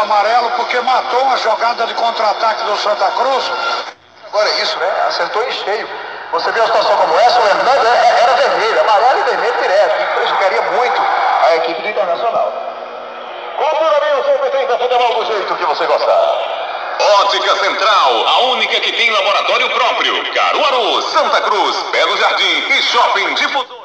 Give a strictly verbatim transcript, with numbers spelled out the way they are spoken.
amarelo porque matou uma jogada de contra-ataque do Santa Cruz. Agora é isso, né? Acertou em cheio. Você vê uma situação como essa, o Hernando era vermelho, amarelo e vermelho direto, que prejudicaria muito a equipe do Internacional. Cultura mil cento e trinta, futebol do jeito que você gostar. Ótica Central, a única que tem laboratório próprio. Caruaru, Santa Cruz, Belo Jardim e Shopping Difusor.